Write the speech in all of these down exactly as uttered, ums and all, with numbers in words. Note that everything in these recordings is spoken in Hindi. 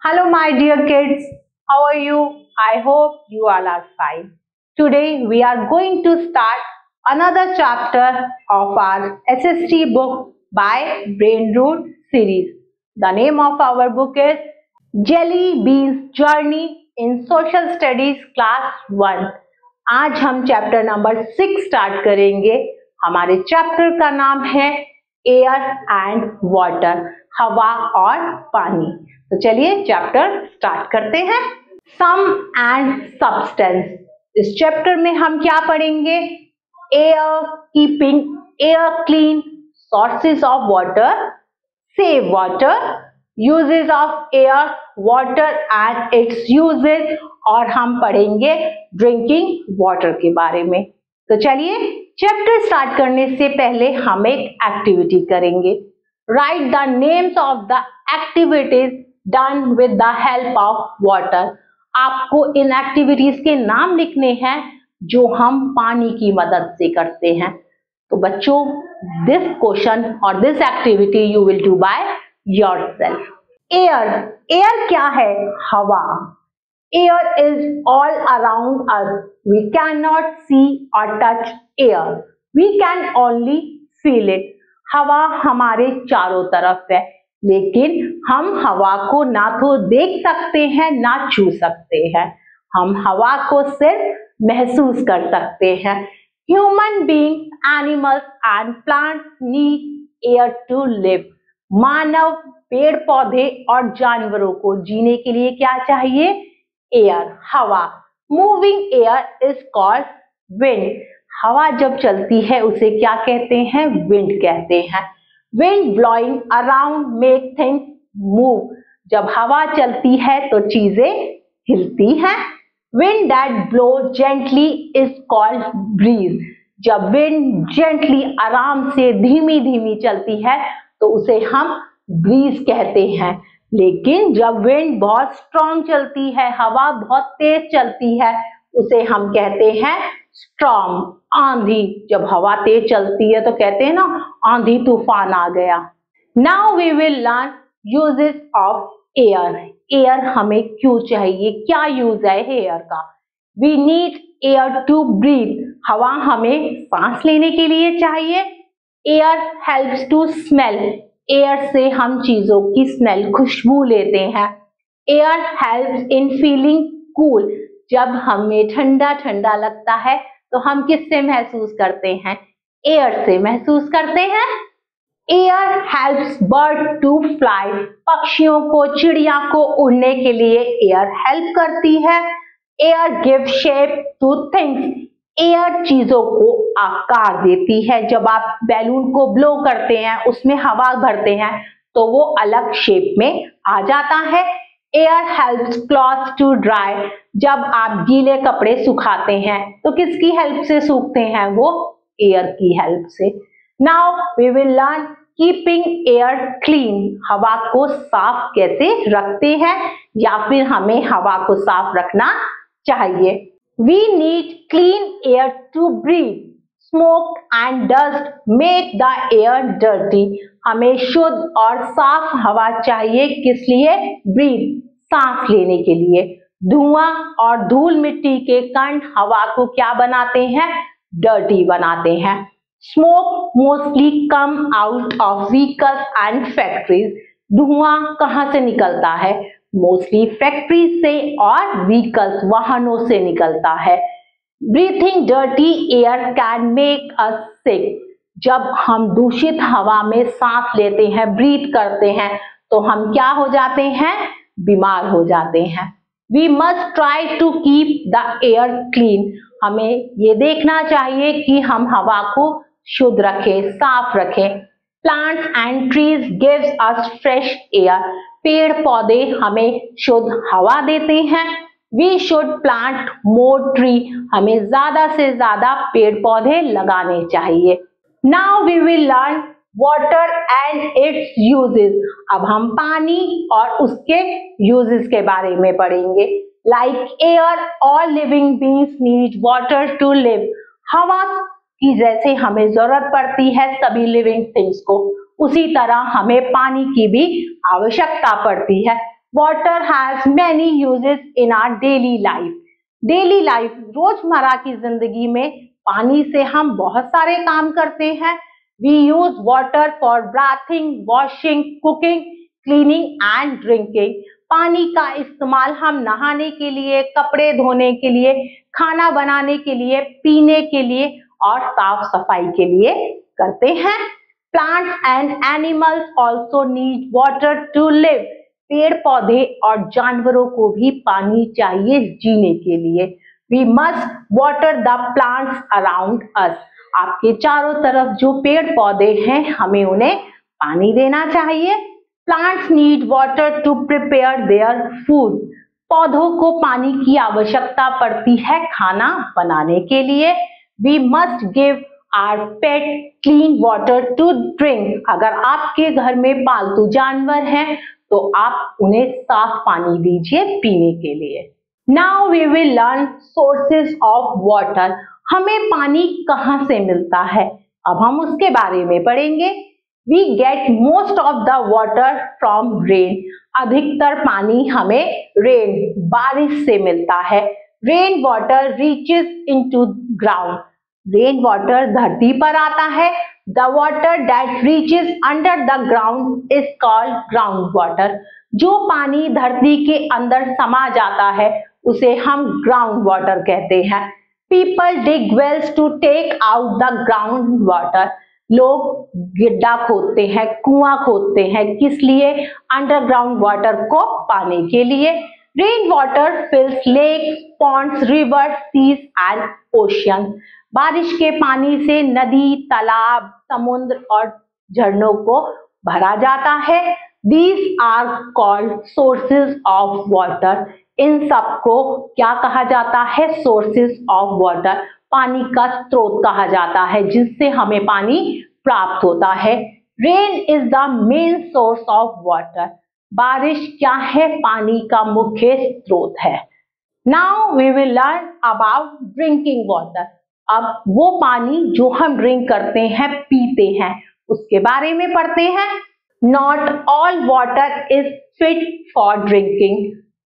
Hello, my dear kids. How are you? I hope you all are fine. Today, we are going to start another chapter of our S S T book by Brain Root series. The name of our book is Jelly Beans Journey in Social Studies Class one. आज हम चैप्टर नंबर सिक्स स्टार्ट करेंगे. हमारे चैप्टर का नाम है एयर एंड वाटर, हवा और पानी. तो चलिए चैप्टर स्टार्ट करते हैं. Sum and substance. इस चैप्टर में हम क्या पढ़ेंगे? Air, keeping air clean, sources of water, save water, uses of air, water and its uses, और हम पढ़ेंगे ड्रिंकिंग वाटर के बारे में. तो चलिए चैप्टर स्टार्ट करने से पहले हम एक एक्टिविटी करेंगे. Write the names of the activities done with the help of water. आपको इन एक्टिविटीज के नाम लिखने हैं जो हम पानी की मदद से करते हैं. तो बच्चों, दिस क्वेश्चन और this activity you will do by yourself. Air. Air क्या है? हवा. Air is all around us. We cannot see or touch air. We can only feel it. हवा हमारे चारों तरफ है, लेकिन हम हवा को ना तो देख सकते हैं ना छू सकते हैं. हम हवा को सिर्फ महसूस कर सकते हैं. Human beings, animals and plants need air to live. मानव, पेड़ पौधे और जानवरों को जीने के लिए क्या चाहिए? एयर, हवा. Moving air is called wind. हवा जब चलती है उसे क्या कहते हैं? विंड कहते हैं. Wind blowing around make things move. जब हवा चलती है तो चीजें हिलती हैं. Wind that blow gently is called breeze. जब विंड जेंटली, आराम से, धीमी धीमी चलती है तो उसे हम ब्रीज कहते हैं. लेकिन जब विंड बहुत स्ट्रॉन्ग चलती है, हवा बहुत तेज चलती है, उसे हम कहते हैं स्टॉर्म, आंधी. जब हवा तेज चलती है तो कहते हैं ना, आंधी तूफान आ गया. Now we will learn uses of air. Air हमें क्यों चाहिए? क्या यूज है एयर का? We need air to breathe. हवा हमें सांस लेने के लिए चाहिए. Air helps to smell. Air से हम चीजों की स्मेल, खुशबू लेते हैं. Air helps in feeling cool. जब हमें ठंडा ठंडा लगता है तो हम किससे महसूस करते हैं? एयर से महसूस करते हैं. Air helps bird to fly. पक्षियों को, चिड़िया को उड़ने के लिए एयर हेल्प करती है. Air give shape to things. Air चीजों को आकार देती है. जब आप बैलून को ब्लो करते हैं, उसमें हवा भरते हैं तो वो अलग शेप में आ जाता है. Air helps clothes to dry. जब आप गीले कपड़े सुखाते हैं तो किसकी हेल्प से सूखते हैं? वो एयर की हेल्प से. Now we will learn keeping air clean. हवा को साफ कैसे रखते हैं, या फिर हमें हवा को साफ रखना चाहिए. We need clean air to breathe. Smoke and dust make the air dirty. हमें शुद्ध और साफ हवा चाहिए. किस लिए? Breathe, सांस लेने के लिए. धुआं और धूल मिट्टी के कण हवा को क्या बनाते हैं? Dirty बनाते हैं. Smoke mostly come out of vehicles and factories. धुआं कहाँ से निकलता है? मोस्टली फैक्ट्री से और व्हीकल्स, वाहनों से निकलता है. Breathing dirty air can make us sick. जब हम दूषित हवा में सांस लेते हैं, ब्रीथ करते हैं, तो हम क्या हो जाते हैं? बीमार हो जाते हैं. We must try to keep the air clean. हमें ये देखना चाहिए कि हम हवा को शुद्ध रखें, साफ रखें. Plants and trees gives us fresh air. पेड़ पौधे हमें शुद्ध हवा देते हैं. We should plant more tree. हमें ज्यादा से ज्यादा पेड़ पौधे लगाने चाहिए. Now we will learn water and its uses. अब हम पानी और उसके यूजेस के बारे में पढ़ेंगे. Like air, all living beings need water to live. हवा की जैसे हमें जरूरत पड़ती है सभी लिविंग थिंग्स को, उसी तरह हमें पानी की भी आवश्यकता पड़ती है. Water has many uses in our daily life. Daily life, रोजमर्रा की जिंदगी में पानी से हम बहुत सारे काम करते हैं. We use water for bathing, washing, cooking, cleaning and drinking. पानी का इस्तेमाल हम नहाने के लिए, कपड़े धोने के लिए, खाना बनाने के लिए, पीने के लिए और साफ सफाई के लिए करते हैं. Plants and animals also need water to live. पेड़ पौधे और जानवरों को भी पानी चाहिए जीने के लिए. We must water the plants around us. आपके चारों तरफ जो पेड़ पौधे हैं हमें उन्हें पानी देना चाहिए. Plants need water to prepare their food. पौधों को पानी की आवश्यकता पड़ती है खाना बनाने के लिए. We must give our pet clean water to drink. अगर आपके घर में पालतू जानवर हैं तो आप उन्हें साफ पानी दीजिए पीने के लिए. Now we will learn sources of water. हमें पानी कहाँ से मिलता है अब हम उसके बारे में पढ़ेंगे. We get most of the water from rain. अधिकतर पानी हमें rain बारिश से मिलता है. Rain water reaches into ground. Rain water धरती पर आता है. The water that reaches under the ground is called groundwater. जो पानी धरती के अंदर समा जाता है उसे हम ground water कहते हैं. People dig wells to take out the groundwater. लोग गड्ढा खोदते हैं, कुआं खोदते हैं, किस लिए? अंडरग्राउंड वाटर को पाने के लिए. Rain water fills lakes, ponds, rivers, seas and oceans. बारिश के पानी से नदी, तालाब, समुद्र और झरनों को भरा जाता है. These are called sources of water. इन सबको क्या कहा जाता है? Sources of water. पानी का स्रोत कहा जाता है जिससे हमें पानी प्राप्त होता है. Rain is the main source of water. बारिश क्या है? पानी का मुख्य स्रोत है. Now we will learn about drinking water. अब वो पानी जो हम ड्रिंक करते हैं, पीते हैं, उसके बारे में पढ़ते हैं. Not all water is fit for drinking.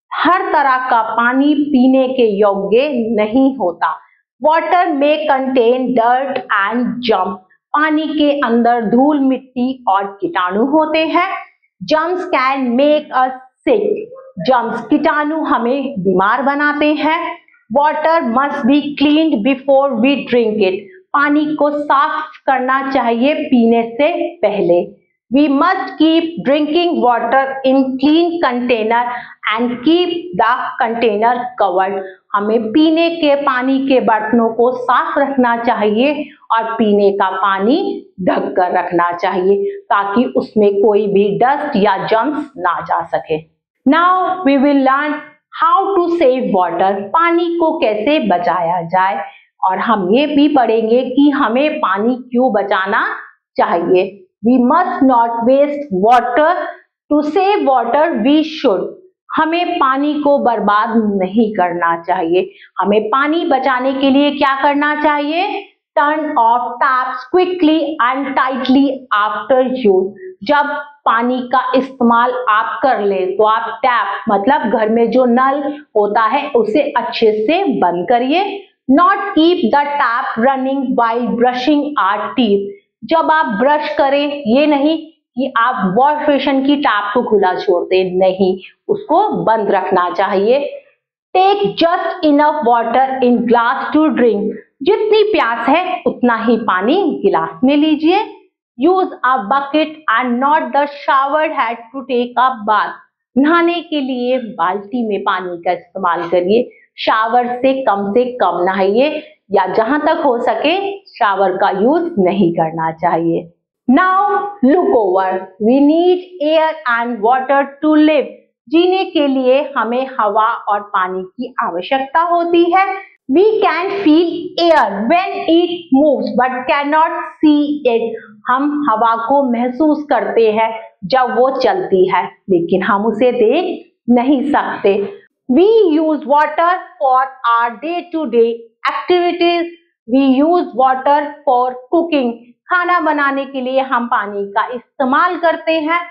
हर तरह का पानी पीने के योग्य नहीं होता. Water may contain dirt and germs. पानी के अंदर धूल, मिट्टी और कीटाणु होते हैं. Germs can make us sick. Germs कीटाणु हमें बीमार बनाते हैं. Water must be cleaned before we drink it. पानी को साफ करना चाहिए पीने से पहले. We must keep drinking water in clean container and keep the container covered. हमें पीने के पानी के बर्तनों को साफ रखना चाहिए और पीने का पानी ढक कर रखना चाहिए ताकि उसमें कोई भी डस्ट या जर्म्स ना जा सके. Now we will learn how to save water. पानी को कैसे बचाया जाए और हम ये भी पढ़ेंगे कि हमें पानी क्यों बचाना चाहिए. We must not waste water. To save water we should. हमें पानी को बर्बाद नहीं करना चाहिए. हमें पानी बचाने के लिए क्या करना चाहिए? Turn off taps quickly and tightly after use. जब पानी का इस्तेमाल आप कर ले तो आप टैप मतलब घर में जो नल होता है उसे अच्छे से बंद करिए. Not keep the tap running while brushing our teeth. जब आप ब्रश करें ये नहीं कि आप वॉश बेसिन की टैप को खुला छोड़ दें, नहीं, उसको बंद रखना चाहिए. Take just enough water in glass to drink. जितनी प्यास है उतना ही पानी गिलास में लीजिए. Use a bucket and not the showered head to take a bath. नहाने के लिए बाल्टी में पानी का इस्तेमाल करिए. शावर से कम से कम नहाइए या जहां तक हो सके शावर का यूज नहीं करना चाहिए. Now look over. We need air and water to live. जीने के लिए हमें हवा और पानी की आवश्यकता होती है. We can feel air when it moves but cannot see it. हम हवा को महसूस करते हैं जब वो चलती है लेकिन हम उसे देख नहीं सकते. We use water for our day-to-day activities. We use water for cooking. खाना बनाने के लिए हम पानी का इस्तेमाल करते हैं.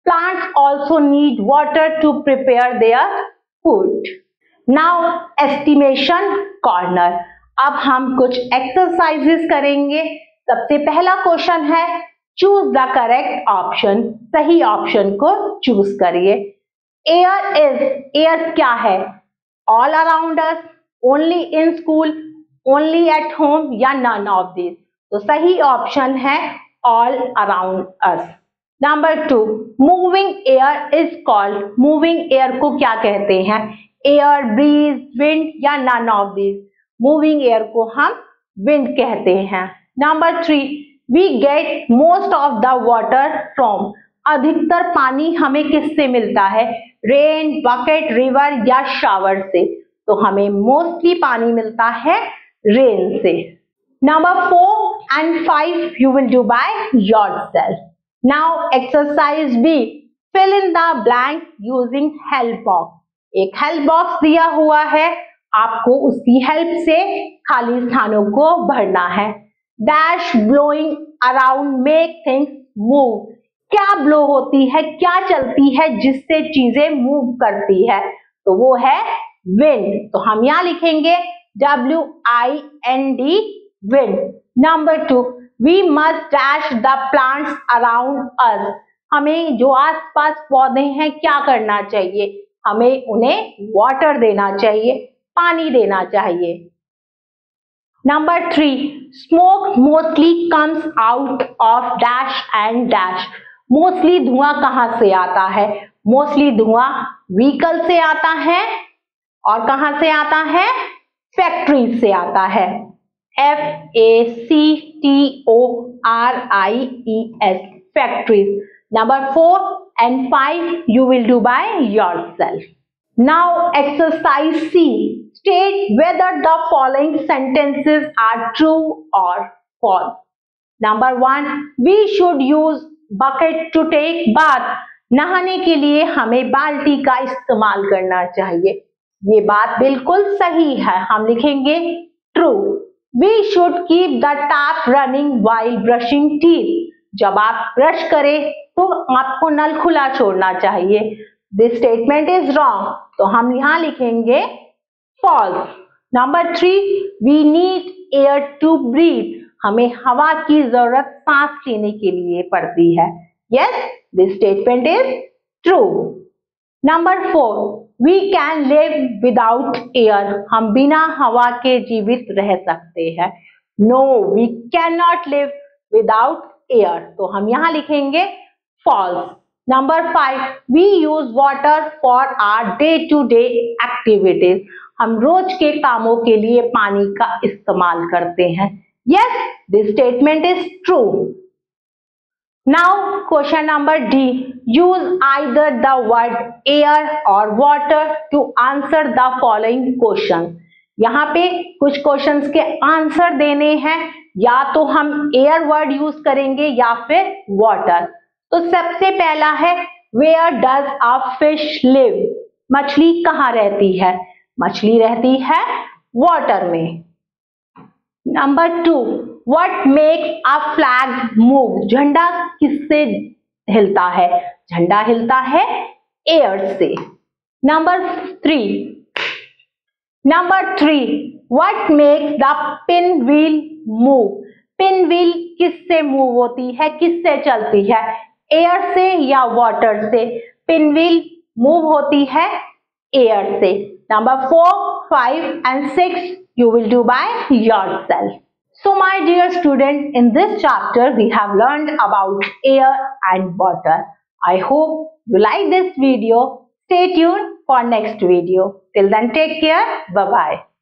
Plants also need water to prepare their food. Now estimation corner. अब हम कुछ एक्सरसाइजेस करेंगे। सबसे पहला क्वेश्चन है चूज द करेक्ट ऑप्शन। सही ऑप्शन को चूज करिए। एयर इज, एयर क्या है? All around us, only in school, only at home या नन ऑफ दिस। तो सही ऑप्शन है all around us. Number two, moving air is called, moving air को क्या कहते हैं? एयर, ब्रीज, विंड या none of this. Moving air को हम विंड कहते हैं। Number three, we get most of the water from, अधिकतर पानी हमें किससे मिलता है? रेन, बकेट, रिवर या शावर से। तो हमें मोस्टली पानी मिलता है रेन से। Number four and five you will do by yourself. Now exercise B, fill in the blank using help box. एक हेल्प बॉक्स दिया हुआ है, आपको उसकी हेल्प से खाली स्थानों को भरना है। Dash blowing around make things move, क्या ब्लो होती है, क्या चलती है जिससे चीजें मूव करती है? तो वो है विंड। तो हम यहां लिखेंगे W I N D, wind. Number two, we must dash the plants around us, हमें जो आसपास पौधे हैं क्या करना चाहिए? हमें उन्हें वाटर देना चाहिए, पानी देना चाहिए। Number three, smoke mostly comes out of dash and dash, mostly धुआं कहां से आता है? मोस्टली धुआं व्हीकल से आता है और कहां से आता है? फैक्ट्री से आता है। F A C T O R I E S, factories. Number four and five you will do by yourself. Now exercise C, state whether the following sentences are true or false. Number one, we should use bucket to take bath, नहाने के लिए हमें बाल्टी का इस्तेमाल करना चाहिए। ये बात बिल्कुल सही है, हम लिखेंगे true. We should keep the tap running while brushing teeth, जब आप ब्रश करें तो आपको नल खुला छोड़ना चाहिए। दिस स्टेटमेंट इज रॉन्ग, तो हम यहां लिखेंगे false. Number three, we need air to breathe, हमें हवा की जरूरत सांस लेने के लिए पड़ती है। Yes, this statement is true. Number four, we can live without air, हम बिना हवा के जीवित रह सकते हैं। No, we can not live without air, तो हम यहां लिखेंगे false. Number five, we use water for our day-to-day activities. हम रोज के कामों के लिए पानी का इस्तेमाल करते हैं। Yes, this statement is true. Now, question number D. Use either the word air or water to answer the following question. यहाँ पे कुछ क्वेश्चंस के आंसर देने हैं, या तो हम एयर वर्ड यूज करेंगे या फिर वाटर। तो सबसे पहला है where does a fish live, मछली कहाँ रहती है? मछली रहती है वाटर में। Number two, what makes a flag move, झंडा किससे हिलता है? झंडा हिलता है एयर से। Number three number three what makes the pin wheel move, pin wheel किससे मूव होती है, किससे चलती है? एयर से या वाटर से? पिन व्हील मूव होती है एयर से। Number four, five and six you will do by yourself. So my dear student, in this chapter we have learned about air and water. I hope you like this video. Stay tuned for next video. Till then, take care. Bye bye.